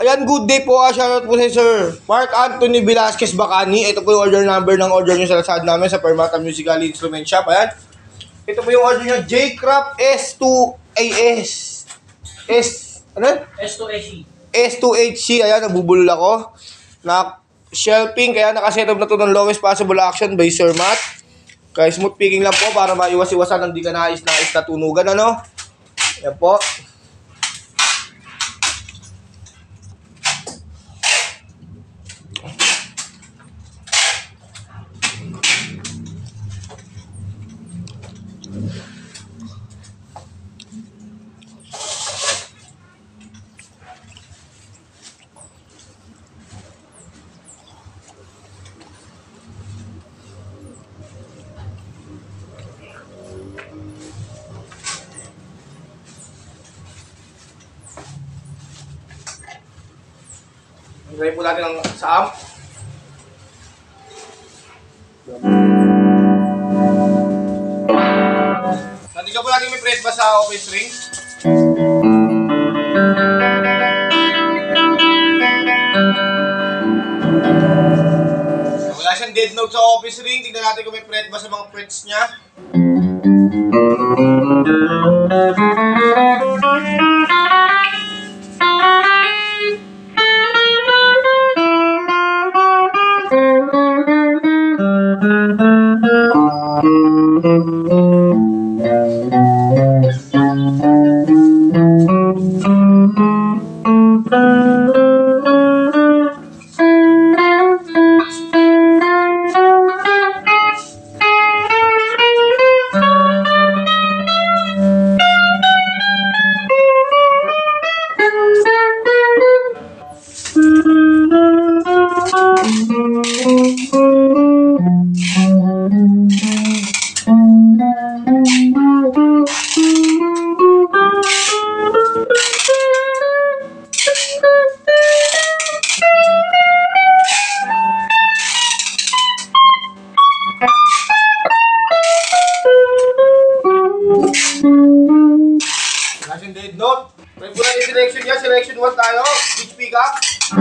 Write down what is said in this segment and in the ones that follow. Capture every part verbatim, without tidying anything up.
Ayan, good day po. Ah, shoutout po si Sir Mark Anthony Velasquez Bacani. Ito po yung order number ng order nyo sa Lazada namin sa Permata Musical Instrument Shop. Ayan. Ito po yung order nyo, J-Craft S two A S. S, ano? S two H C. S two H C. Ayan, nabubulol ako. Na shelving, kaya nakasetup na to ng lowest possible action by Sir Matt. Kaya smooth picking lang po para maiwas-iwasan ng di ka nais-nais na tunugan, ano? Ayan po. Try po natin ang sa amp. Natigyan po natin may fret ba sa office ring. Wala siyang dead note sa office ring. Tignan natin kung may fret ba sa mga frets niya. Flashing dead note. May pula yung selection niya. Selection one tayo. Pitch pick up.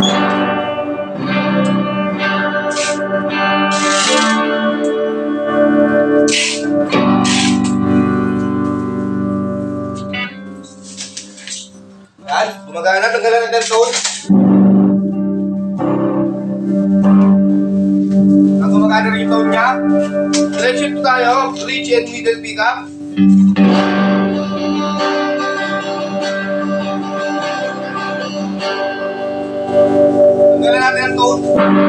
Yan. Gumagana. Tanggalan natin ang tone. Ang gumagana rin yung tone niya. Selection two tayo. Bridge and middle pick up. Tanggalan natin ang tone.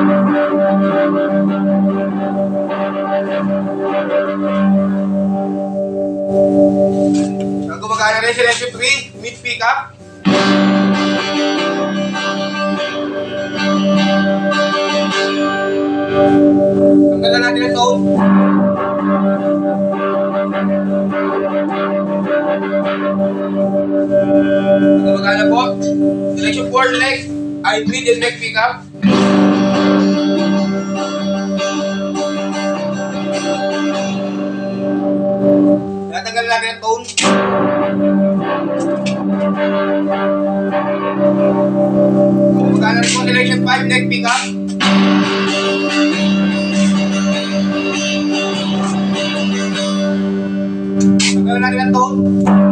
Ang gumagana rin selection three, mid pick up. Tanggalan natin ang tone. Ang gumagana po, selection four, leg. I mid and neck pick up. Natanggal natin ang tone. Magkano rin po selection five, neck pick up. Tanggal natin ang tone.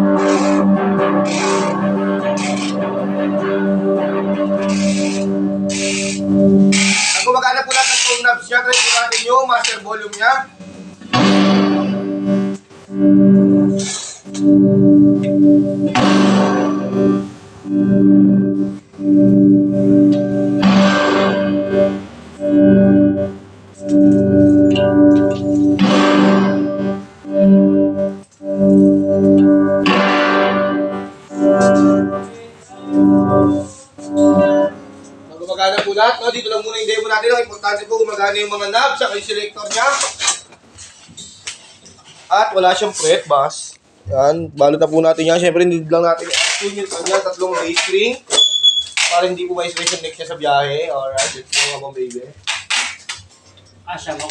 Ang gumagana po natin ang tone knobs niya, try po natin yung master volume niya. Gumagana po lahat, no? Dito lang muna yung demo natin. Ang importante po gumagana yung mga knobs sa yung selector niya. At wala siyang fret bass. Yan, balot na po natin yan. Siyempre, hindi lang natin i-tune yung kanya, tatlong bass string. Para hindi po ma-stress yung neck niya sa biyahe. Alright, let's go mga baby. Asya mo.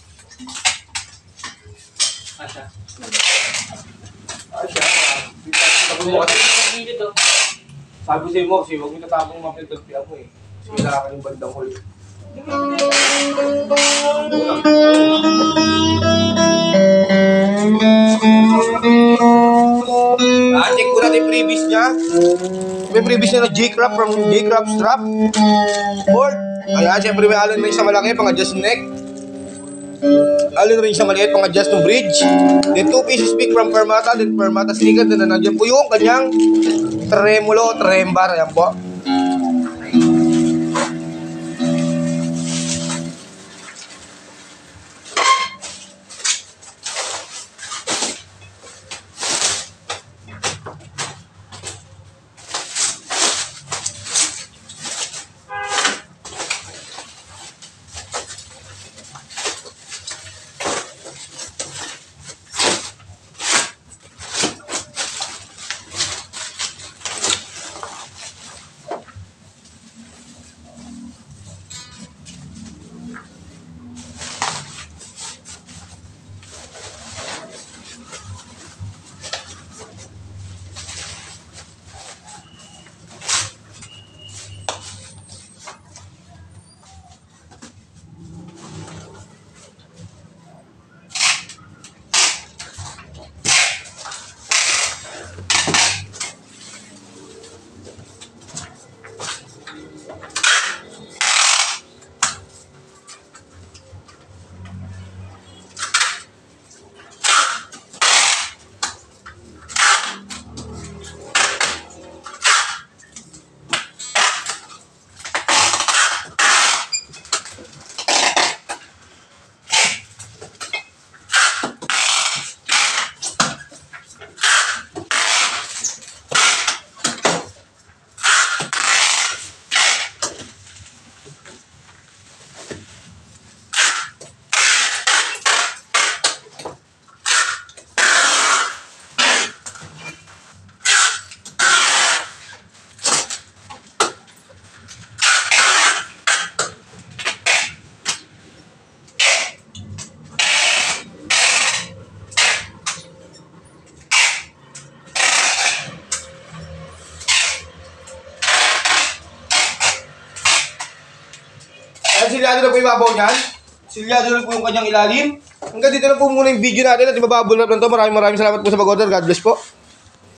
Asya. Asya. Asya. Sabi ko sa'yo mo, kasi huwag mo tatapong mga pinagtagpian mo eh. Kasi kailangan yung bandang huli. Ah, check ko natin yung previous niya. May previous niya na J-Crop from J-Crop Strap. Board. Ayan, siyempre may allen ring sa malaki, pang-adjust neck. Allen ring sa maliit, pang-adjust ng bridge. Then two pieces pick from Permata, then Permata sticker. Then nandiyan po yung kanyang tremolo, trembar. Ayan po. Ayan, silyado na po yung babaw niyan. Silyado na po yung kanyang ilalim. Hanggang dito na po muna yung video natin at ibababol na lang ito. Maraming maraming salamat po sa pag-order. God bless po.